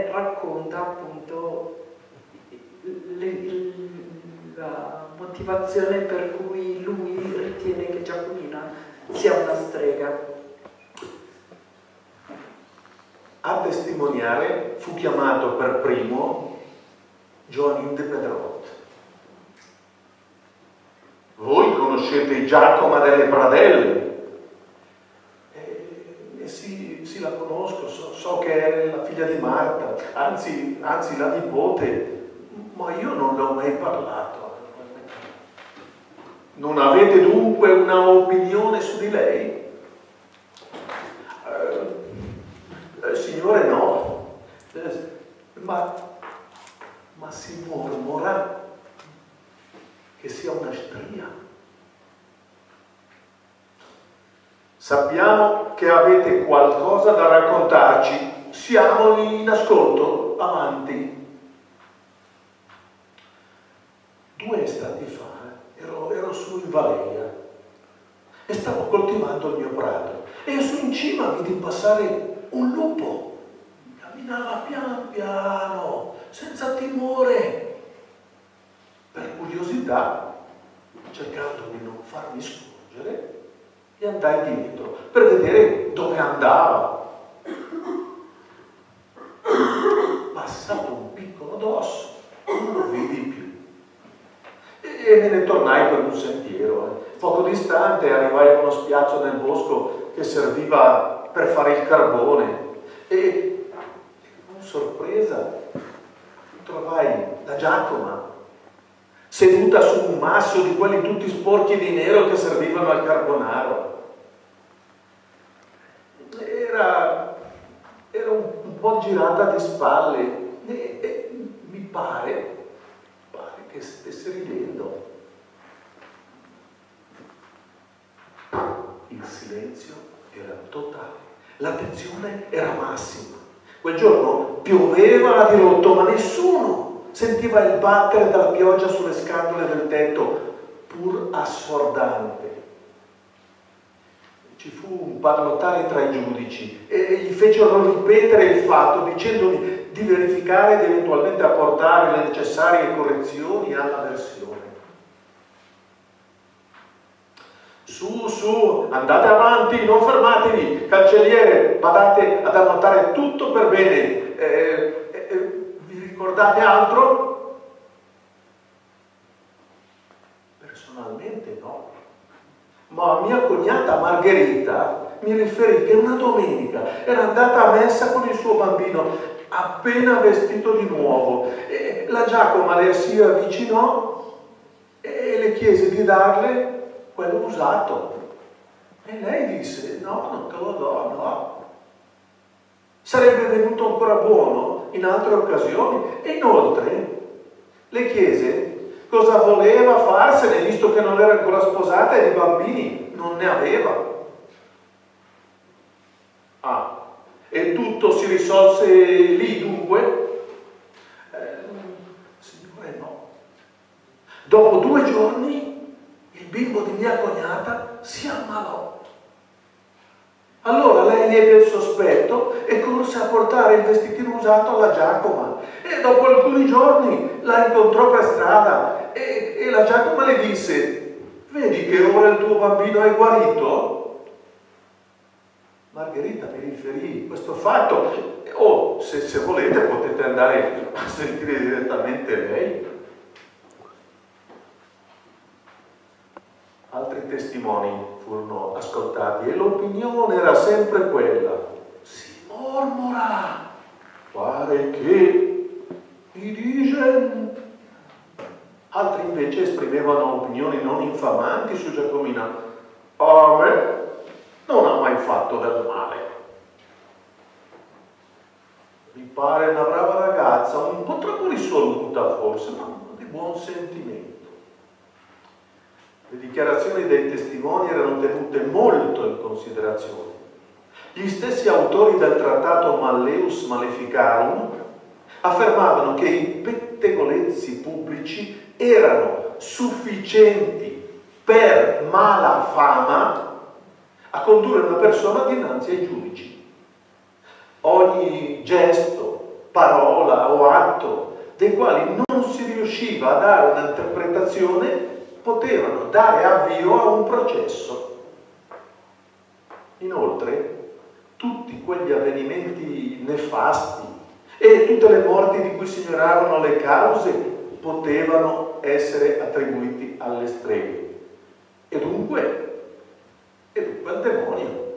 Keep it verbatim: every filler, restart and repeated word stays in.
che racconta appunto le, la motivazione per cui lui ritiene che Giacomina sia una strega. A testimoniare fu chiamato per primo Joanin de Pedrot. Voi conoscete Giacoma delle Pradelle? Eh, sì, sì, la conosco, so, so che è la figlia di Marta, anzi, anzi la nipote, ma io non le ho mai parlato. Non avete dunque una opinione su di lei? Eh, eh, signore, no. Eh, ma, ma si mormora che sia una stria. Sappiamo che avete qualcosa da raccontarci. Siamo in ascolto. Avanti. Due estati fa ero, ero su in Valeia e stavo coltivando il mio prato e su in cima vidi passare un lupo. Camminava piano piano, senza timore. Per curiosità, cercando di non farmi scorgere, gli andai dietro per vedere dove andava. Passato un piccolo dosso, non lo vidi più. E me ne tornai per un sentiero. Poco distante arrivai a uno spiazzo nel bosco che serviva per fare il carbone e, con sorpresa, trovai la Giacoma seduta su un masso di quelli tutti sporchi di nero che servivano al carbonaro. Era, era un, un po' girata di spalle e, e mi pare, pare che stesse ridendo. Il silenzio era totale, la tensione era massima. Quel giorno pioveva a dirotto, ma nessuno sentiva il battere della pioggia sulle scatole del tetto, pur assordante. Ci fu un parlottare tra i giudici e gli fecero ripetere il fatto, dicendogli di verificare ed eventualmente apportare le necessarie correzioni alla versione. Su, su, andate avanti, non fermatevi, cancelliere, badate ad annotare tutto per bene. Eh, eh, vi ricordate altro? Personalmente no. Ma mia cognata Margherita mi riferì che una domenica era andata a messa con il suo bambino appena vestito di nuovo e la Giacoma le si avvicinò e le chiese di darle quello usato e lei disse no, non te lo do, no. Sarebbe venuto ancora buono in altre occasioni e inoltre le chiese cosa voleva farsene, visto che non era ancora sposata e di bambini non ne aveva. Ah, e tutto si risolse lì dunque? Eh, signore no. Dopo due giorni il bimbo di mia cognata si ammalò. Allora lei ebbe il sospetto e corse a portare il vestitino usato alla Giacoma e dopo alcuni giorni la incontrò per strada e, e la Giacoma le disse: vedi che ora il tuo bambino è guarito? Margherita mi riferì questo fatto. Oh, se, se volete potete andare a sentire direttamente lei. Altri testimoni furono ascoltati e l'opinione era sempre quella: si mormora, pare che i digen. Altri invece esprimevano opinioni non infamanti su Giacomina. A me non ha mai fatto del male. Mi pare una brava ragazza, un po' troppo risoluta forse, ma di buon sentimento. Le dichiarazioni dei testimoni erano tenute molto in considerazione. Gli stessi autori del trattato Malleus Maleficarum affermavano che i pettegolezzi pubblici erano sufficienti per mala fama a condurre una persona dinanzi ai giudici. Ogni gesto, parola o atto dei quali non si riusciva a dare un'interpretazione, potevano dare avvio a un processo. Inoltre, tutti quegli avvenimenti nefasti e tutte le morti di cui si ignoravano le cause potevano essere attribuiti alle streghe e dunque, e dunque al demonio.